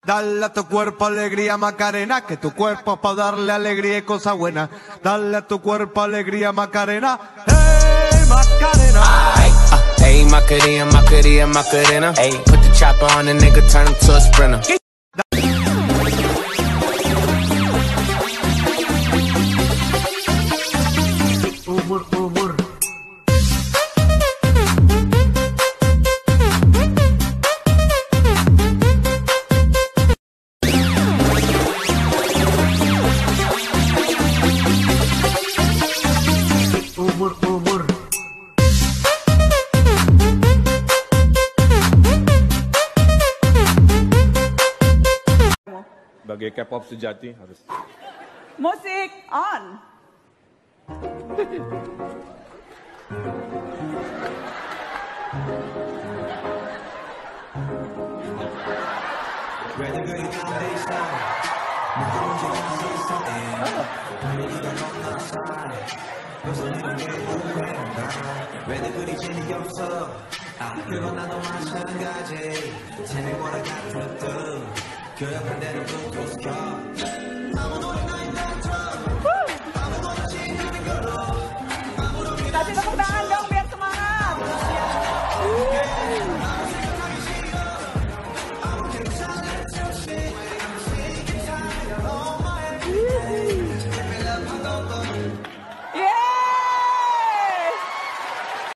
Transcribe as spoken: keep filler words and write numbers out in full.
Dale a tu cuerpo alegría Macarena, que tu cuerpo es para darle alegría y cosas buenas. Dale a tu cuerpo alegría Macarena, hey Macarena. Uh, hey Macarena, Macarena, Macarena. Hey, put the chopper on the nigga, turn him to a sprinter. Umur umur. Umur umur. Sebagai K-pop sejati harus. Musik on. 왜들 그리 재미없어 아 그건 나도 마찬가지 재미보다 같은 뜻 교역한 대로 또 도스켜 아무 노래